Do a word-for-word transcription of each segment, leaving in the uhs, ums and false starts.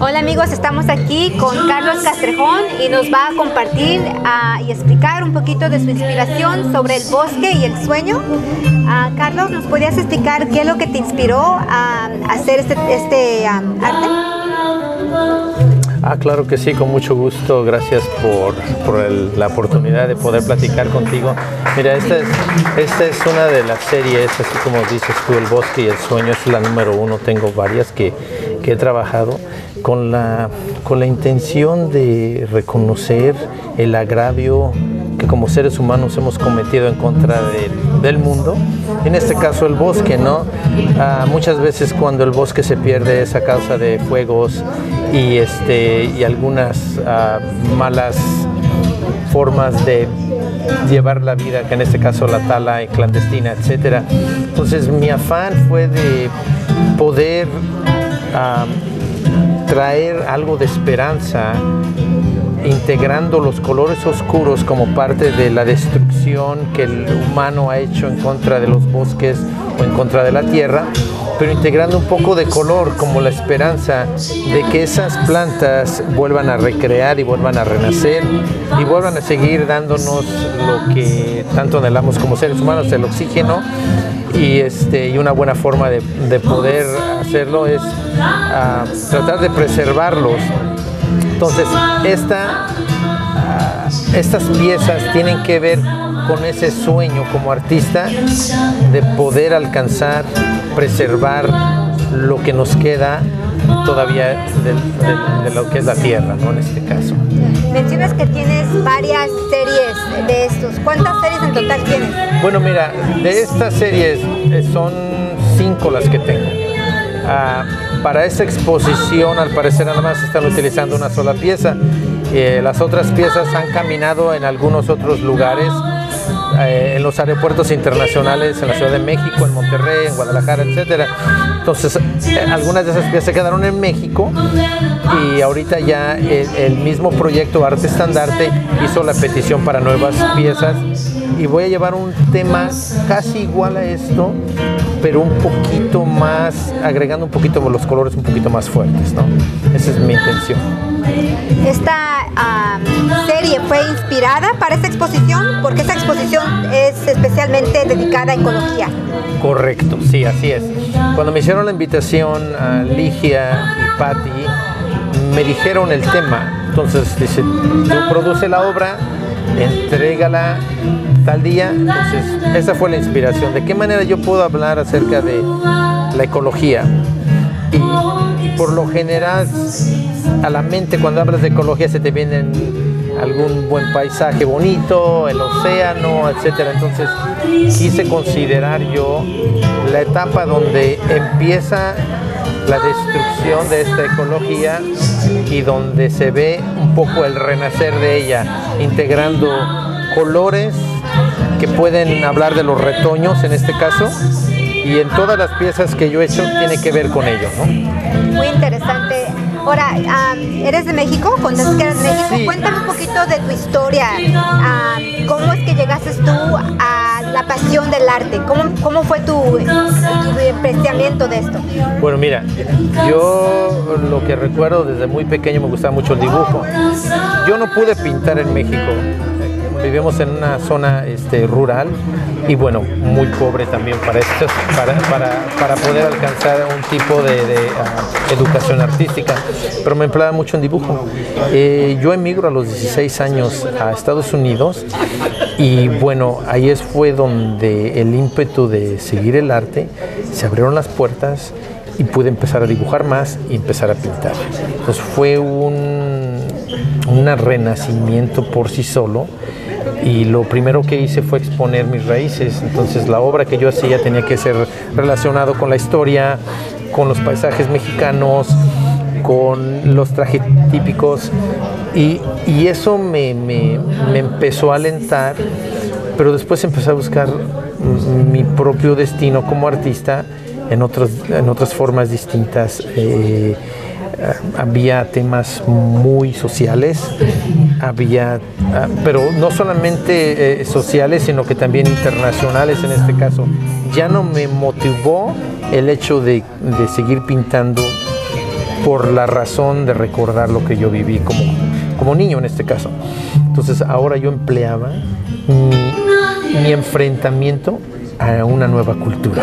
Hola amigos, estamos aquí con Carlos Castrejón y nos va a compartir uh, y explicar un poquito de su inspiración sobre el bosque y el sueño. Uh, Carlos, ¿nos podrías explicar qué es lo que te inspiró a hacer este, este um, arte? Ah, claro que sí, con mucho gusto. Gracias por, por el, la oportunidad de poder platicar contigo. Mira, esta es, esta es una de las series, así como dices tú, El bosque y el sueño, es la número uno. Tengo varias que, que he trabajado con la, con la intención de reconocer el agravio que como seres humanos hemos cometido en contra de, del mundo. En este caso el bosque, ¿no? Ah, muchas veces cuando el bosque se pierde es a causa de fuegos y, este, y algunas ah, malas formas de llevar la vida, que en este caso la tala clandestina, etcétera. Entonces mi afán fue de poder ah, traer algo de esperanza, integrando los colores oscuros como parte de la destrucción que el humano ha hecho en contra de los bosques o en contra de la tierra, pero integrando un poco de color como la esperanza de que esas plantas vuelvan a recrear y vuelvan a renacer y vuelvan a seguir dándonos lo que tanto anhelamos como seres humanos, el oxígeno. Y, este, y una buena forma de, de poder hacerlo es uh, tratar de preservarlos. Entonces, esta, uh, estas piezas tienen que ver con ese sueño como artista de poder alcanzar, preservar lo que nos queda todavía de, de, de lo que es la tierra, ¿no? En este caso. Mencionas que tienes varias series de estos. ¿Cuántas series en total tienes? Bueno, mira, de estas series eh, son cinco las que tengo. Uh, para esta exposición, al parecer, nada más están utilizando una sola pieza. Eh, las otras piezas han caminado en algunos otros lugares, eh, en los aeropuertos internacionales, en la Ciudad de México, en Monterrey, en Guadalajara, etcétera. Entonces, eh, algunas de esas piezas se quedaron en México y ahorita ya el, el mismo proyecto Arte Estandarte hizo la petición para nuevas piezas y voy a llevar un tema casi igual a esto, pero un poquito más, agregando un poquito los colores un poquito más fuertes, ¿no? Esa es mi intención. Esta um, serie fue inspirada para esta exposición, porque esta exposición es especialmente dedicada a ecología. Correcto, sí, así es. Cuando me hicieron la invitación a Ligia y Patti, me dijeron el tema. Entonces, dice, tú produce la obra, entrégala tal día. Entonces, esa fue la inspiración. ¿De qué manera yo puedo hablar acerca de la ecología? Y por lo general, a la mente cuando hablas de ecología se te viene algún buen paisaje bonito, el océano, etcétera. Entonces quise considerar yo la etapa donde empieza la destrucción de esta ecología y donde se ve un poco el renacer de ella, integrando colores que pueden hablar de los retoños en este caso, y en todas las piezas que yo he hecho tiene que ver con ello, ¿no? Muy interesante. Ahora, um, ¿eres de México? Contaste que eres de México. Sí. Cuéntame un poquito de tu historia. Um, ¿Cómo es que llegaste tú a la pasión del arte? ¿Cómo, cómo fue tu, tu apreciamiento de esto? Bueno, mira, yo lo que recuerdo desde muy pequeño me gustaba mucho el dibujo. Yo no pude pintar en México. Vivimos en una zona este, rural y bueno, muy pobre también para esto, para, para, para poder alcanzar un tipo de, de uh, educación artística, pero me empleaba mucho en dibujo. Eh, yo emigro a los dieciséis años a Estados Unidos y bueno, ahí es, fue donde el ímpetu de seguir el arte, se abrieron las puertas y pude empezar a dibujar más y empezar a pintar. Entonces fue un, un renacimiento por sí solo. Y lo primero que hice fue exponer mis raíces. Entonces la obra que yo hacía tenía que ser relacionado con la historia, con los paisajes mexicanos, con los trajes típicos y, y eso me, me, me empezó a alentar, pero después empecé a buscar mi propio destino como artista en, otros, en otras formas distintas. Eh, había temas muy sociales, había, pero no solamente eh, sociales, sino que también internacionales en este caso. Ya no me motivó el hecho de, de seguir pintando por la razón de recordar lo que yo viví como, como niño en este caso. Entonces ahora yo empleaba mi, mi enfrentamiento a una nueva cultura.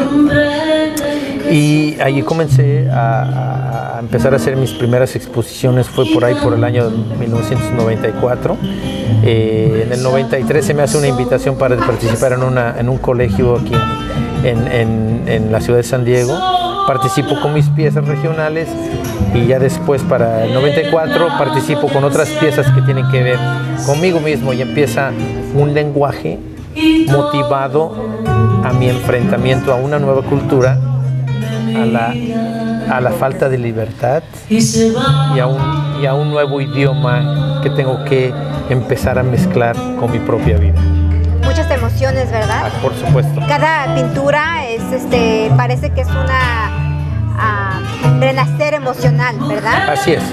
Y allí comencé a, a empezar a hacer mis primeras exposiciones, fue por ahí por el año mil novecientos noventa y cuatro. Eh, en el noventa y tres se me hace una invitación para participar en, una, en un colegio aquí en, en, en la ciudad de San Diego. Participo con mis piezas regionales y ya después para el noventa y cuatro participo con otras piezas que tienen que ver conmigo mismo y empieza un lenguaje motivado a mi enfrentamiento a una nueva cultura, a la, a la falta de libertad y a, un, y a un nuevo idioma que tengo que empezar a mezclar con mi propia vida. Muchas emociones, ¿verdad? Ah, por supuesto. Cada pintura es, este, parece que es una uh, renacer emocional, ¿verdad? Así es.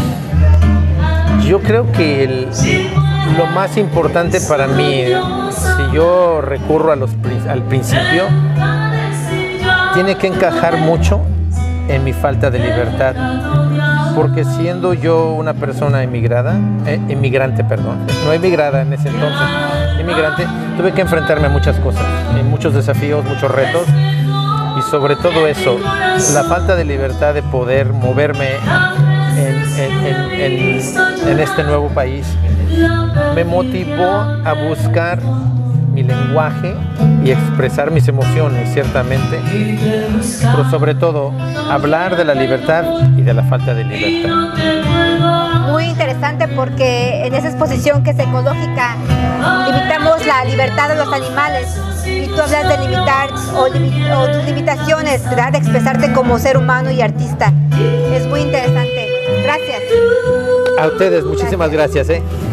Yo creo que el, lo más importante para mí, si yo recurro a los, al principio, tiene que encajar mucho en mi falta de libertad, porque siendo yo una persona emigrada, eh, emigrante, perdón, no emigrada en ese entonces, emigrante, tuve que enfrentarme a muchas cosas, a muchos desafíos, muchos retos, y sobre todo eso, la falta de libertad de poder moverme en, en, en, en, en este nuevo país, me motivó a buscar mi lenguaje y expresar mis emociones, ciertamente, pero sobre todo hablar de la libertad y de la falta de libertad. Muy interesante, porque en esa exposición que es ecológica limitamos la libertad de los animales y tú hablas de limitar o, limi o tus limitaciones, ¿verdad? De expresarte como ser humano y artista. Es muy interesante. Gracias. A ustedes, muchísimas gracias, gracias ¿eh?